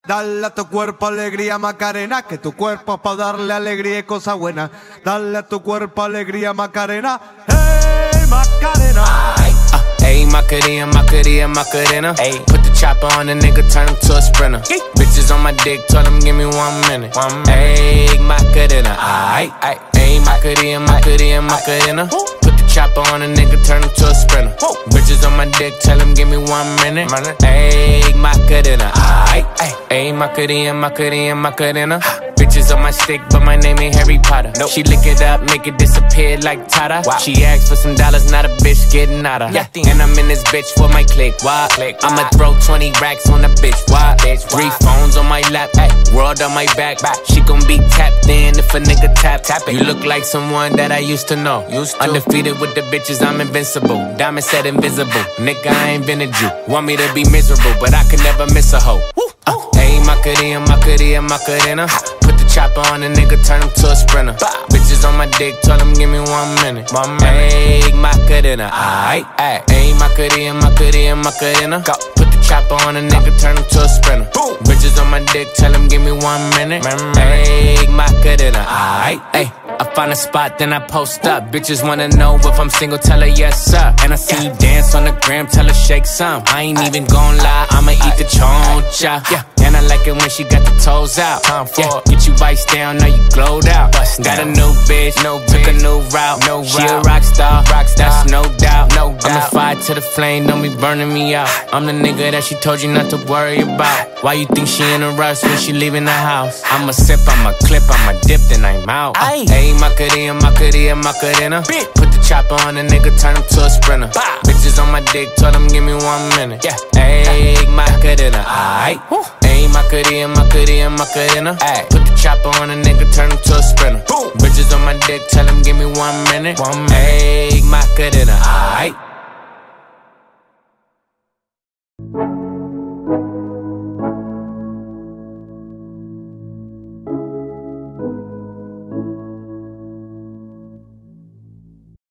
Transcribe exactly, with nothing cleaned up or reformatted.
Dale a tu cuerpo alegría Macarena, que tu cuerpo es pa' darle alegría y cosa buena. Dale a tu cuerpo alegría Macarena, hey Macarena. Uh, hey Macarena, Macarena, Macarena. Hey, put the chopper on the nigga, turn him to a sprinter. Hey. Bitches on my dick, told him give me one minute. One minute. Hey Macarena, aight, aight. Hey Macarena, Macarena, Macarena. Put the chopper on a nigga, turn him to a sprinter. Whoa. Bitches on my dick, tell him give me one minute. Hey Macarena, aight, aight. Hey Macarena, Macarena, Macarena. Bitches on my stick, but my name ain't Harry Potter. Nope. She lick it up, make it disappear like Tata. Wow. She asked for some dollars, not a bitch getting out of. Yeah. And I'm in this bitch for my click. Why? Click. I'ma throw twenty racks on a bitch. Why? Bitch. Three phones on my lap, ay. World on my back. back. She gon' be tapped in if a nigga tap. tap it. You look like someone that I used to know. Used to. Undefeated with the bitches, I'm invincible. Diamond said invisible. Nigga, I ain't been a Jew. Want me to be miserable, but I can never miss a hoe. Uh, hey Macarena, Macarena, Macarena. Put the chopper on a nigga, turn him to a sprinter. Bah. Bitches on my dick, tell him give me one minute. One minute. Hey Macarena, aight, aight. Hey Macarena, Macarena, Macarena. Go. Put the chopper on a nigga, turn him to a sprinter. Boom. Bitches on my dick, tell him give me one minute. Hey Macarena, aight, aight. I find a spot, then I post up. Bitches wanna know if I'm single, tell her yes sir. And I see yeah. you dance on the gram, tell her shake some. I ain't even gon' lie, I'ma eat the choncha. Yeah. And I like it when she got the toes out. Time for yeah. Get you iced down, now you glowed out. Bust got down. A new bitch, no took bitch. A new route. No she route. A rock star, rock star, that's no doubt. No doubt. I'm a fire to the flame, don't be burning me out. I'm the nigga that she told you not to worry about. Why you think she in a rush when she leaving the house? I'ma sip, I'ma clip, I'ma dip, then I'm out. Uh, hey Macarena, Macarena, Macarena. Put the chopper on a nigga, turn him to a sprinter. Bah. Bitches on my dick, told him give me one minute. Yeah. Hey Macarena, aight. Hey Macarena, Macarena, Macarena. Ay. Put the chopper on a nigga, turn him to a sprinter. Boom. Bitches on my dick, tell him give me one minute. One minute. Hey Macarena, aight.